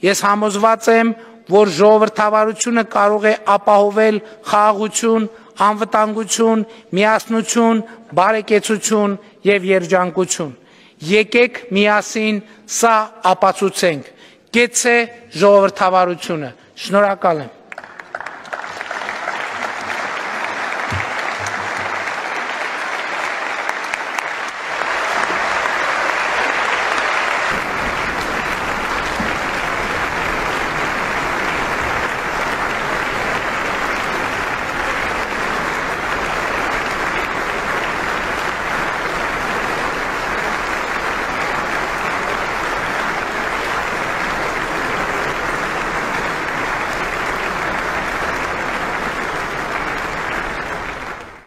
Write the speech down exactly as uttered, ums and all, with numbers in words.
Ես համոզված եմ, որ ժողովրդավարությունը կարող է ապահովել խաղաղություն, անվտանգություն, միասնություն, բարեկեցություն եւ երջանկություն։ Եկեք միասին սա ապացուցենք։ Կեցե ժողովրդավարությունը։ Շնորհակալ եմ։